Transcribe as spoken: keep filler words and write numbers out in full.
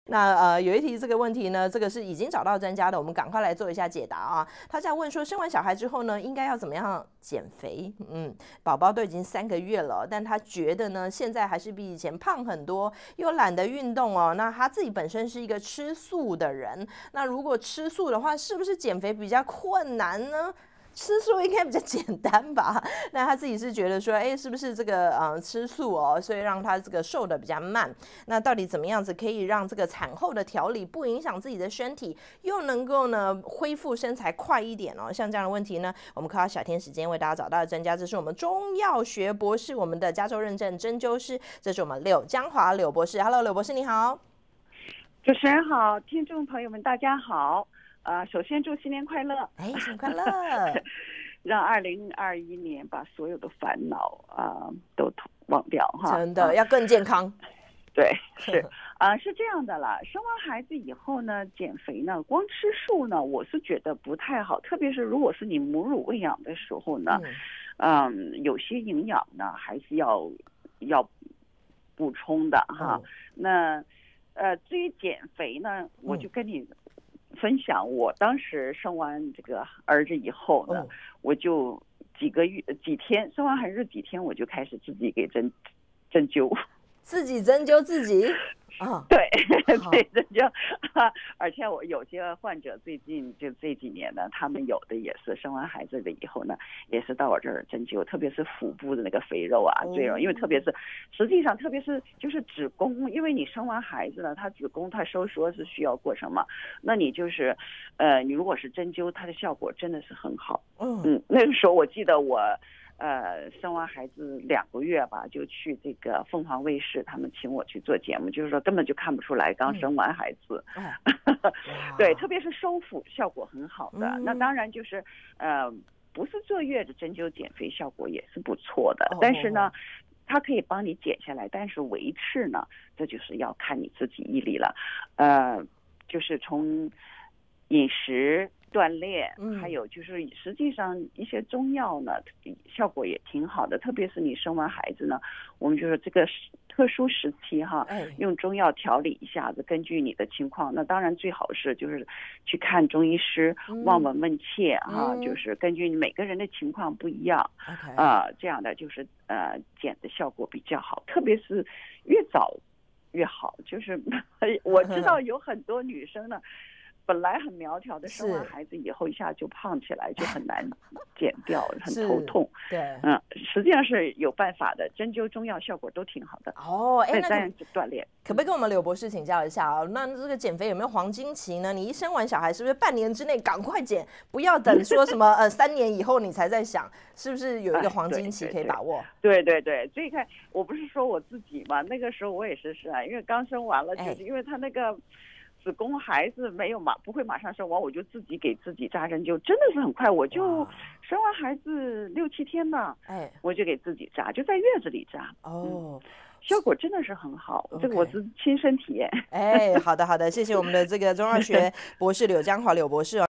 那呃，有一题这个问题呢，这个是已经找到专家的，我们赶快来做一下解答啊。他在问说，生完小孩之后呢，应该要怎么样减肥？嗯，宝宝都已经三个月了，但他觉得呢，现在还是比以前胖很多，又懒得运动哦。那他自己本身是一个吃素的人，那如果吃素的话，是不是减肥比较困难呢？吃素应该比较简单吧？那他自己是觉得说，哎，是不是这个呃吃素哦，所以让他这个瘦的比较慢？那到底怎么样子可以让这个产后的调理不影响自己的身体，又能够呢恢复身材快一点哦？像这样的问题呢，我们靠小天时间为大家找到的专家，这是我们中药学博士，我们的加州认证针灸师，这是我们柳江华柳博士。Hello， 柳博士你好。 主持人好，听众朋友们大家好。呃，首先祝新年快乐！ 哎，新年快乐！ 让二零二一年把所有的烦恼啊、呃、都忘掉哈。 真的、啊、要更健康。 对，是啊、呃，是这样的啦。生完孩子以后呢，减肥呢，光吃素呢，我是觉得不太好。特别是如果是你母乳喂养的时候呢，嗯，嗯有些营养呢还是要要补充的哈。嗯、那呃，至于减肥呢，我就跟你分享，我当时生完这个儿子以后呢，嗯、我就几个月几天生完孩子几天，我就开始自己给针针灸。 自己针灸自己啊， 对，对针灸，而且我有些患者最近就这几年呢，他们有的也是生完孩子了以后呢，也是到我这儿针灸，特别是腹部的那个肥肉啊，赘肉，因为特别是实际上特别是就是子宫，因为你生完孩子呢，它子宫它收缩是需要过程嘛，那你就是呃，你如果是针灸，它的效果真的是很好。嗯嗯，那个时候我记得我。呃，生完孩子两个月吧，就去这个凤凰卫视，他们请我去做节目，就是说根本就看不出来刚生完孩子。嗯、对，特别是收腹效果很好的。嗯、那当然就是呃，不是坐月子针灸减肥效果也是不错的，哦、但是呢，它可以帮你减下来，但是维持呢，这就是要看你自己毅力了。呃，就是从饮食。锻炼，还有就是实际上一些中药呢，效果也挺好的。特别是你生完孩子呢，我们就是这个特殊时期哈，用中药调理一下子，根据你的情况，那当然最好是就是去看中医师，望闻问切哈，就是根据你每个人的情况不一样，啊、呃，这样的就是呃减的效果比较好，特别是越早越好。就是我知道有很多女生呢。本来很苗条的，生完孩子以后一下就胖起来，就很难减掉，很头痛。 对， 嗯，实际上是有办法的，针灸、中药效果都挺好的。 哦，哎，那当然锻炼， 可不可以跟我们柳博士请教一下啊？那这个减肥有没有黄金期呢？你一生完小孩，是不是半年之内赶快减，不要等说什么呃三年以后你才在想，是不是有一个黄金期可以把握？ 对对对，最开我不是说我自己嘛，那个时候我也是是啊，因为刚生完了，就是因为他那个。子宫孩子没有马不会马上生完，我就自己给自己扎针灸，真的是很快，我就生完孩子六七天呢，哎，我就给自己扎，就在月子里扎。哦、嗯，效果真的是很好， okay. 这个我是亲身体验。 哎，好的好的，谢谢我们的这个中药学博士柳江华柳博士哦。